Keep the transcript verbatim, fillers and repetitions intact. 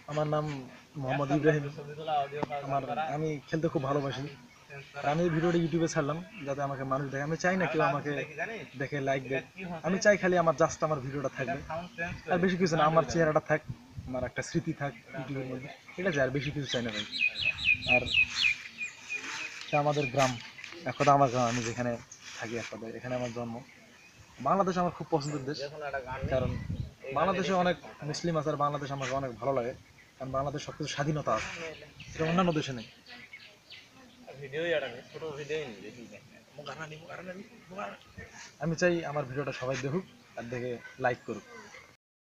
আমার নাম মোহাম্মদ ইব্রাহিম। আমার আমি খেলতে খুব ভালোবাসি। আর আমি এই ভিডিওটা ইউটিউবে ছাড়লাম যাতে আমাকে মানুষ দেখে। আমি চাই না কেউ আমাকে দেখে লাইক দেয়। আমি চাই খালি আমার জাস্ট আমার ভিডিওটা থাকবে, আর বেশি কিছু না। আমার চেহারাটা থাক, আমার একটা স্মৃতি থাক ইউটিউবের মধ্যে, ঠিক আছে? আর বেশি কিছু চাই না ভাই। আর এটা আমাদের গ্রাম, এক কথা আমার গ্রাম, আমি যেখানে থাকি এক কথা, এখানে আমার জন্ম। বাংলাদেশ আমার খুব পছন্দের দেশ, কারণ বাংলাদেশে অনেক মুসলিম আছে, আর বাংলাদেশ আমাকে অনেক ভালো লাগে, কারণ বাংলাদেশ সব কিছু স্বাধীনতা আছে, এটা অন্যান্য দেশে নেই। আমি চাই আমার ভিডিওটা সবাই দেখুক আর দেখে লাইক করুক।